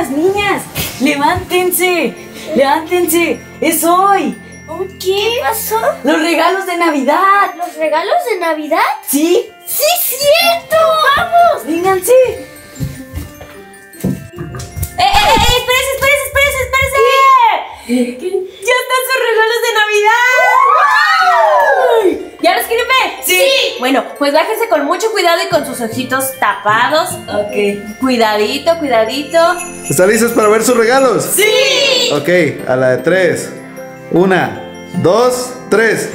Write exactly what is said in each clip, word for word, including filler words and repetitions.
niñas, niñas, levántense, levántense, es hoy. ¿Qué pasó? Los regalos de Navidad. ¿Los regalos de Navidad? Sí. ¡Sí, cierto! ¡Vamos! Vénganse. ¡Eh, eh, eh! ¡Espérese, espérese, espérese, espérese! ¿Qué? ¡Ya están sus regalos de Navidad! ¿Ya los quieren ver? Sí. Bueno, pues bájense con mucho cuidado y con sus ojitos tapados. Ok. Cuidadito, cuidadito. ¿Están listos para ver sus regalos? ¡Sí! Ok, a la de tres. Una, dos, tres.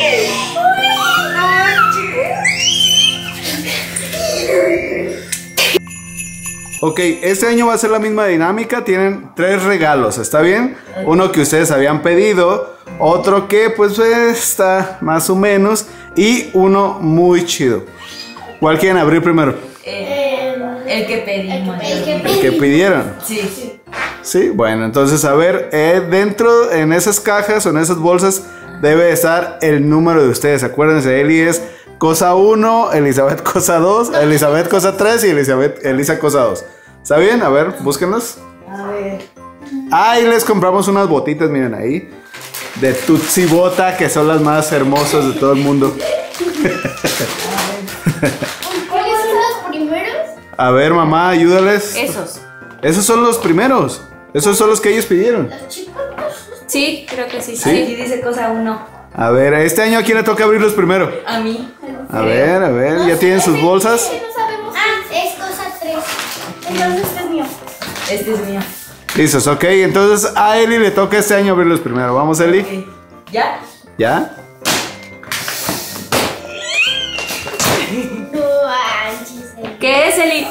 Ok, este año va a ser la misma dinámica. Tienen tres regalos, ¿está bien? Uno que ustedes habían pedido, otro que pues está más o menos, y uno muy chido. ¿Cuál quieren abrir primero? Eh, el que pedimos. El que El que pidieron. Sí. Sí, bueno, entonces a ver, eh, dentro en esas cajas o en esas bolsas debe estar el número de ustedes. Acuérdense, Eli es cosa uno, Elizabeth cosa dos, Elizabeth cosa tres y Elizabeth, Elisa cosa dos. ¿Está bien? A ver, búsquenlos. A ver. Ahí les compramos unas botitas, miren ahí, de Tutsi Bota, que son las más hermosas de todo el mundo. ¿Cuáles son los primeros? A ver, mamá, ayúdales. Esos. Esos son los primeros. Esos son los que ellos pidieron. Los chicos. Sí, creo que sí. ¿Sí? Aquí dice cosa uno. A ver, este año ¿a quién le toca abrirlos primero? A mí. A ver, a ver, ¿ya tienen sus bolsas? No sabemos. Ah, es cosa tres. Entonces este es mío. Este es mío. Listos, ok, entonces a Eli le toca este año abrirlos primero. Vamos, Eli. Ok. ¿Ya? ¿Ya? ¿Qué es, Eli?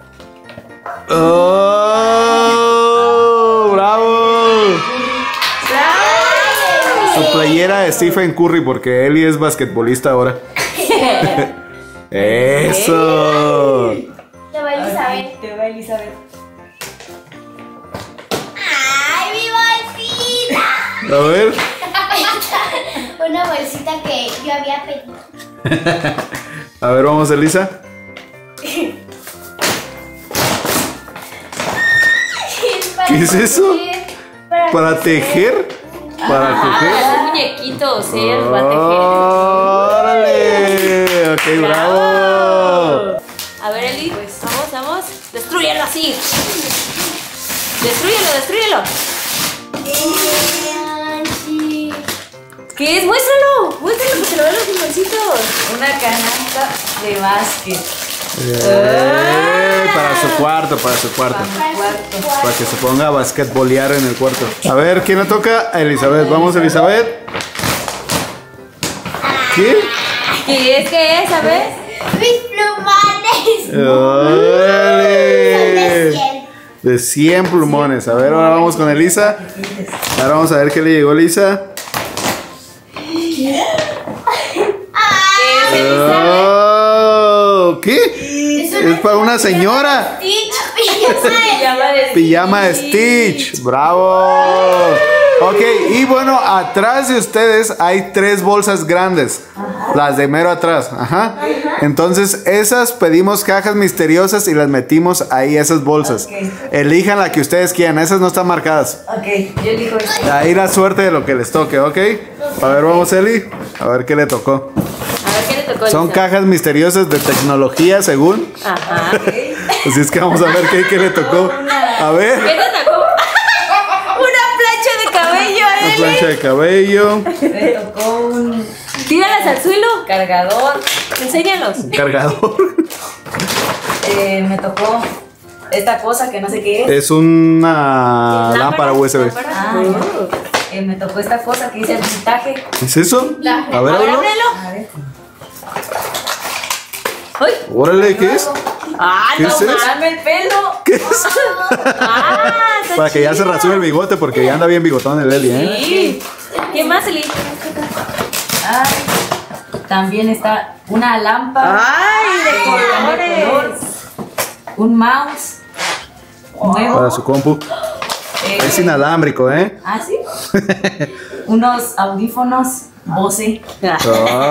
¡Oh! ¡Bravo! Su playera de Stephen Curry, porque Eli es basquetbolista ahora. ¡Eso! Te va Elizabeth. Te va Elizabeth. ¡Ay, mi bolsita! A ver. Una bolsita que yo había pedido. A ver, vamos, Elisa. ¿Qué es eso? Para, ¿Para tejer? ¿Para Ah, coger? es un muñequito, sí, va a ¡Órale! Ok, bravo. A ver, Eli, pues vamos, vamos. Destrúyelo así. Destrúyelo, destrúyelo. ¿Qué es? Muéstralo. Muéstralo que se lo vean los pulmoncitos. Una canasta de básquet. Eh, para su cuarto, para su cuarto. Cuarto. Para que se ponga a basquetbolear en el cuarto. A ver, ¿quién le toca? A Elizabeth. Vamos, Elizabeth. ¿Qué? ¿Qué es? ¿Qué es? A ver. Mis plumones. ¡Órale! De cien plumones. A ver, ahora vamos con Elisa. Ahora vamos a ver qué le llegó a Elisa. Oh, ¿qué? Es para una señora. Stitch, Pijama de Pijama de Stitch. Bravo. Ok, y bueno, atrás de ustedes hay tres bolsas grandes. Las de mero atrás. Ajá. Entonces, esas pedimos cajas misteriosas y las metimos ahí, esas bolsas. Ok. Elijan la que ustedes quieran. Esas no están marcadas. Ok, yo elijo este. Ahí la suerte de lo que les toque, ¿ok? A ver, vamos, Eli. A ver qué le tocó. A ver, ¿qué le tocó? Son Elisa? cajas misteriosas de tecnología, según. Ajá. Así es que vamos a ver qué, qué le tocó. A ¿Qué ver. te tocó? Una plancha de cabello, Una Eli. plancha de cabello. Me tocó un Tíralas al suelo. cargador. Enséñalos. Un cargador. Eh, me tocó esta cosa que no sé qué es. Es una lámpara U S B. Lámpara. Ah, eh, me tocó esta cosa que dice vintage. ¿Qué es eso? A ver, A ver, ábrelo. ábrelo. A ver. ¡Ay! Órale, ¿qué es? ¡Ah, ¿Qué no es eso? mames! ¡Dame el pelo! ¿Qué es? ¡Ah, está Para que ya se chido! rasure el bigote porque ya anda bien bigotón el Eli, ¿eh? Sí. ¿Qué más, Eli? Ay, también está una lámpara. ¡Ay, de de colores! colores! Un mouse nuevo. Para su compu. Eh, Es inalámbrico, ¿eh? Ah, sí. Unos audífonos Bose.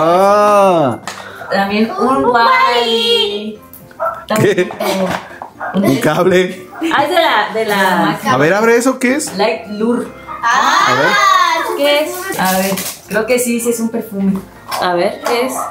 Ah. También un Wally. ¿Qué? Un cable. Ah, es de la, de la... A ver, abre eso, ¿qué es? Light Lure. Ah, A ver. ¿Qué es? A ver, creo que sí, sí es un perfume. A ver, ¿qué es?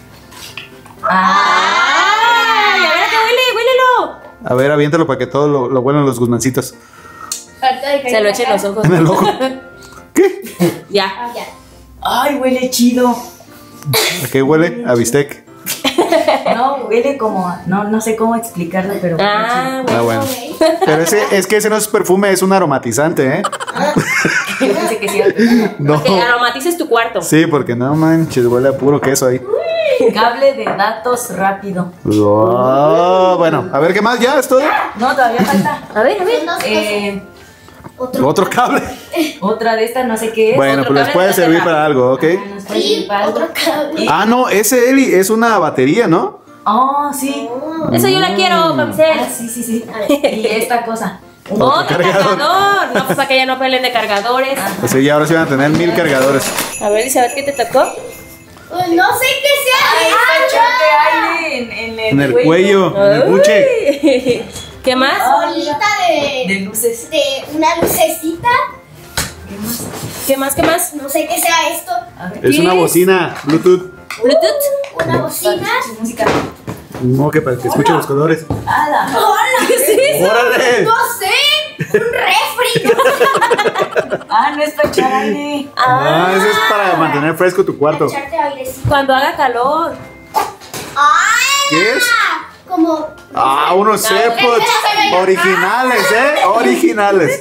Ah, ¡Ay! A ver, ¿qué huele? ¡Huélelo! A ver, aviéntalo para que todo lo, lo huelan los guzmancitos. Se lo echen los ojos. En el ojo. ¿Qué? Ya. Ya. ay, huele chido. ¿A qué huele? A bistec. No, huele como, a- no, no sé cómo explicarlo, pero huele Ah, Ah, bueno. Pero ese, es que ese no es perfume, es un aromatizante, ¿eh? chido. Yo pensé que sí. No. que aromatices tu cuarto. Sí, porque no manches, huele a puro queso ahí. Cable de datos rápido. Oh, bueno, a ver, ¿qué más? ¿Ya es todo? No, todavía falta. A ver, a ver. Dos cosas. Eh, Otro. Otro cable. otra de estas, no sé qué es. Bueno, otro pues les cable puede de servir tela. para algo, ¿ok? Ah, nos puede Y servir para algo. otro cable. Ah, no, ese Eli es una batería, ¿no? Oh, sí. Eso yo la quiero, Ah, Pamsel. sí, sí, sí. Y esta cosa. Otro cargador. cargador. No, pues para que ya no peleen de cargadores. Pues sí, ahora sí van a tener mil cargadores. A ver, Elizabeth, ¿qué te tocó? Pues no sé qué sea esto. Echarte aire en, en el, En el cuello, en el buche. Uy. ¿Qué más? Bolita de, De luces. de una lucecita. ¿Qué más? ¿Qué más? No sé qué sea esto. A ver. Es una bocina Bluetooth. Bluetooth. Una bocina. Música. No, que para que escuche los colores. ¡Hala! ¡Hola! ¿Qué es eso? ¡Órale! No sé. Un refri. Ah, no es para echar aire. Ah, eso es para mantener fresco tu cuarto. Echarte airecito. Cuando haga calor. ¡Ay! ¿Qué es? Como. Ah, unos AirPods originales, ¿eh? Originales.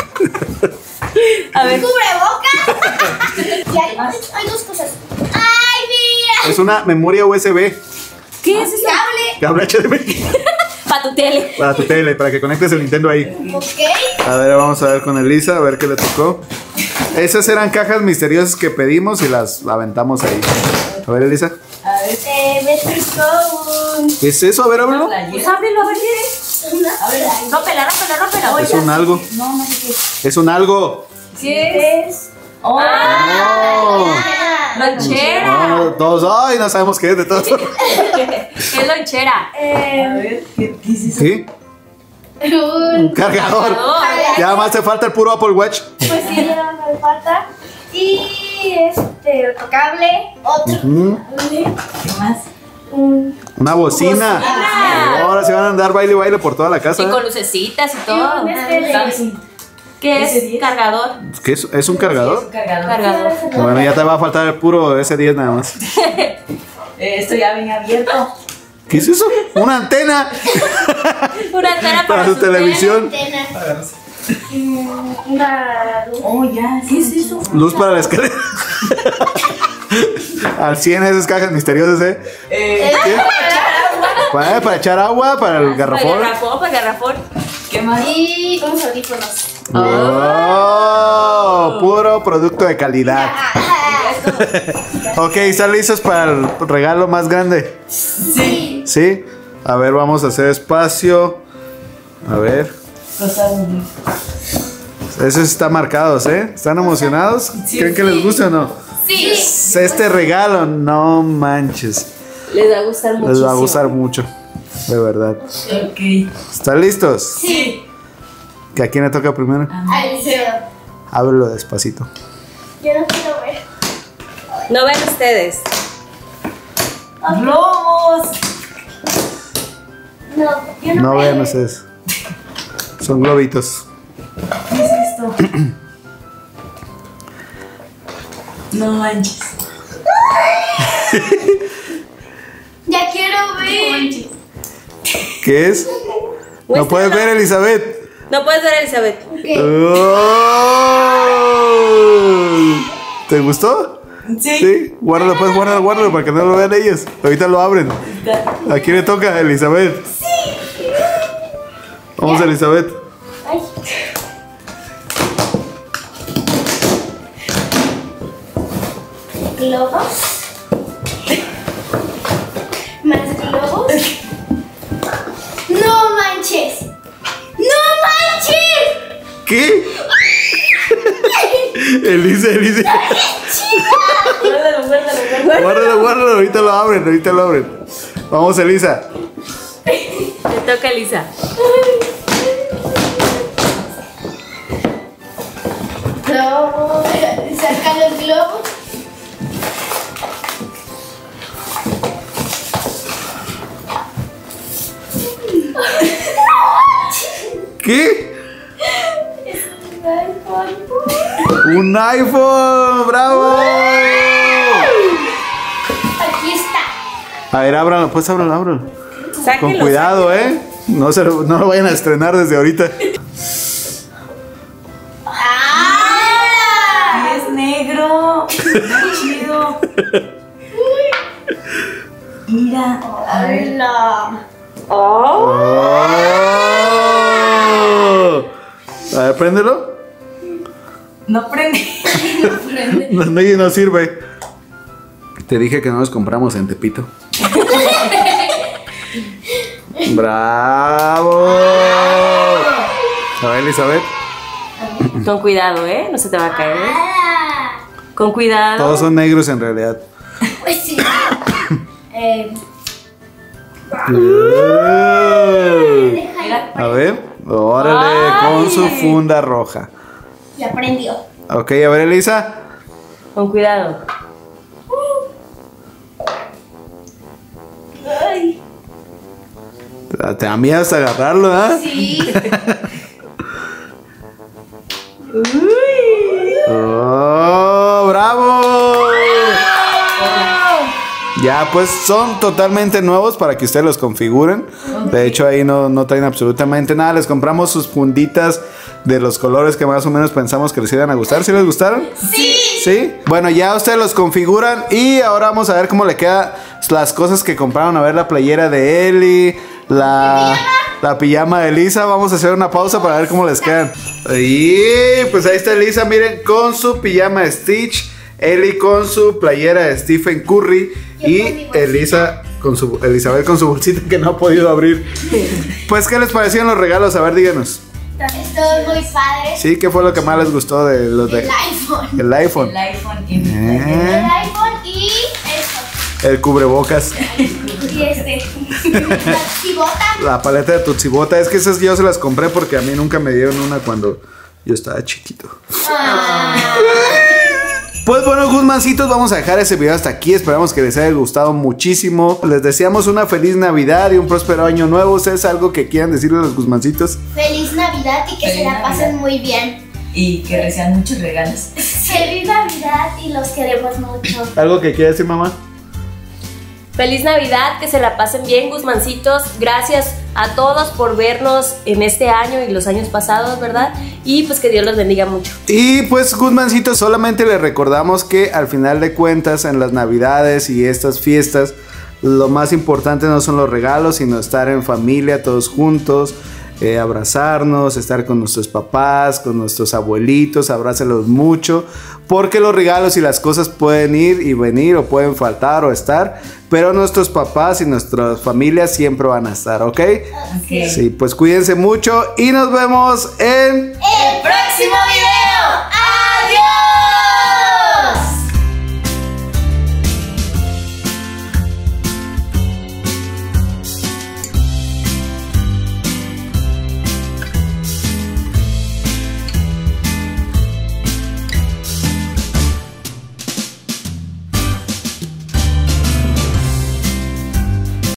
A ver. Cubrebocas. Y hay, hay dos cosas. ¡Ay, mira! Es una memoria U S B. ¿Qué es eso? Cable. Cable H D M I. Para tu tele. Para tu tele, para que conectes el Nintendo ahí. Ok. A ver, vamos a ver con Elisa, a ver qué le tocó. Esas eran cajas misteriosas que pedimos y las aventamos ahí. A ver, Elisa. A ver. Eh, me tocó un. ¿Qué es eso? A ver, ábrelo. Pues ábrelo, a ver qué es. Una. Rómpela, rómpela, rómpela. Es un algo. No, no sé qué. Es un algo. Sí es. Oh, Oh. Lonchera. No, todos, ay, no sabemos qué es de todo. ¿Qué es lonchera? a Eh, ver, ¿qué, qué es eso? ¿Sí? un. Un cargador. Ya más te falta el puro Apple Watch. Pues sí, ya me falta. Y este, otro cable. Otro. Ujú. cable, ¿Qué más? Un. Una bocina. Bocina. Ahora se van a andar baile y baile por toda la casa. Y con lucecitas y todo. un este de- Samsung. ¿Qué ese es? diez. Cargador. ¿Qué es? ¿Es un Es cargador? un cargador. Cargador. Bueno, ya te va a faltar el puro S diez nada más. Eh, esto ya venía abierto. ¿Qué es eso? Una antena Una antena para para su su televisión. Antena. Mm, Una luz. Oh, ya. ¿Qué es eso? Luz para la escalera. Al cien esas cajas misteriosas, ¿eh? Eh, ¿Qué? Para, para echar agua, para el Para el garrafón. garrafón, para el garrafón. ¿Qué más? Y unos audífonos. Oh, puro producto de calidad. Ok, ¿están listos para el regalo más grande? Sí. ¿Sí? A ver, vamos a hacer espacio. A ver. Esos están marcados, ¿eh? ¿Están emocionados? Sí. ¿Creen que les gusta o no? Sí. Este regalo, no manches. Les va a gustar mucho. Les va a gustar mucho. De verdad. Ok. ¿Están listos? Sí. ¿Que a quién le toca primero? Al cero. Ábrelo despacito. Yo no quiero ver. No ven ustedes. ¡Globos! No, yo no, No veo. vean ustedes. Son globitos. ¿Qué es esto? No manches. Ya quiero ver. ¿Qué es? ¿No puedes ver, Elizabeth? No puedes ver, Elizabeth. ¡Oh! ¿Te gustó? Sí. Sí. Guárdalo, pues, guárdalo, guárdalo para que no lo vean ellos. Ahorita lo abren. ¿A quién le toca? Elizabeth. Sí. Vamos, Elizabeth. Ay. Globos. Más globos. No manches. No manches. ¿Qué? Elisa, Elisa. Guárdalo, guárdalo, guárdalo. Guárdalo, guárdalo. Ahorita lo abren, ahorita lo abren. Vamos, Elisa. Te toca, Elisa. No, saca los globos. ¿Qué? Un iPhone. ¡Un iPhone! ¡Bravo! Aquí está. A ver, ábralo, pues ábralo, ábralo. Sáquenlo, Con cuidado, ¿eh? No, se lo, no lo vayan a estrenar desde ahorita. ¡Ah! Es negro. Está chido. Mira. A ver. Hola. Oh. ¡Oh! A ver, préndelo. No prende. No prende. No, no, no sirve. Te dije que no los compramos en Tepito. ¡Bravo! A ver, Elizabeth. Con cuidado, ¿eh? No se te va a caer. Ah, Con cuidado. Todos son negros en realidad. pues sí. eh, Mira. A ver, órale, Ay. con su funda roja. ya aprendió. Ok, a ver, Elisa. Con cuidado. Ay, Te da miedo hasta agarrarlo, ¿ah? sí. ¡Oh, bravo! Ya, pues son totalmente nuevos para que ustedes los configuren. De hecho, ahí no, no traen absolutamente nada. Les compramos sus funditas de los colores que más o menos pensamos que les iban a gustar. ¿Sí les gustaron? Sí. ¿Sí? Bueno, ya ustedes los configuran y ahora vamos a ver cómo le quedan las cosas que compraron. A ver, la playera de Eli, la, la pijama de Elisa. Vamos a hacer una pausa para ver cómo les quedan. Y pues ahí está Elisa, miren, con su pijama de Stitch. Eli con su playera de Stephen Curry. Yo Y con mi bolsita. Elisa con su, Elizabeth con su bolsita que no ha podido abrir. Pues, ¿qué les parecieron los regalos? A ver, díganos. Esto es muy padre. Sí, ¿qué fue lo que más les gustó de los de El iPhone. el iPhone? El iPhone y mi Eh. playera. El iPhone y esto. El cubrebocas. Y este. La chivota. La paleta de Tutsibota. Es que esas yo se las compré porque a mí nunca me dieron una cuando yo estaba chiquito. Ah. Pues bueno, Guzmancitos, vamos a dejar ese video hasta aquí. Esperamos que les haya gustado muchísimo. Les deseamos una feliz Navidad y un próspero año nuevo. ¿Ustedes algo que quieran decirle a los Guzmancitos? Feliz Navidad y que Feliz se la Navidad. pasen muy bien. Y que reciban muchos regalos. Feliz Navidad y los queremos mucho. ¿Algo que quiera decir, mamá? Feliz Navidad, que se la pasen bien, Guzmancitos. Gracias a todos por vernos en este año y los años pasados, ¿verdad? Y pues que Dios los bendiga mucho. Y pues, Guzmancitos, solamente les recordamos que al final de cuentas, en las Navidades y estas fiestas, lo más importante no son los regalos, sino estar en familia, todos juntos, eh, abrazarnos, estar con nuestros papás, con nuestros abuelitos, abrácelos mucho, porque los regalos y las cosas pueden ir y venir, o pueden faltar o estar, pero nuestros papás y nuestras familias siempre van a estar, ¿ok? Ok. Sí, pues cuídense mucho y nos vemos en... El próximo video.